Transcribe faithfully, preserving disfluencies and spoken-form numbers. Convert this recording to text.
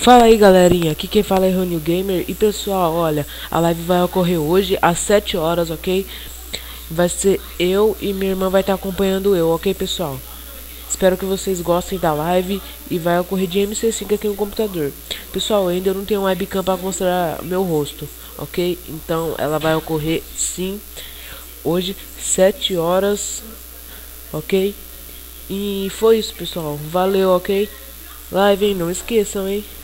Fala aí galerinha, aqui quem fala é Ronil Gamer. E pessoal, olha, a live vai ocorrer hoje às sete horas, ok? Vai ser eu e minha irmã vai estar acompanhando eu, ok pessoal? Espero que vocês gostem da live e vai ocorrer de M C cinco aqui no computador. Pessoal, ainda não tenho webcam para mostrar meu rosto, ok? Então ela vai ocorrer sim, hoje sete horas, ok? E foi isso pessoal, valeu, ok? Live, hein? Não esqueçam, hein?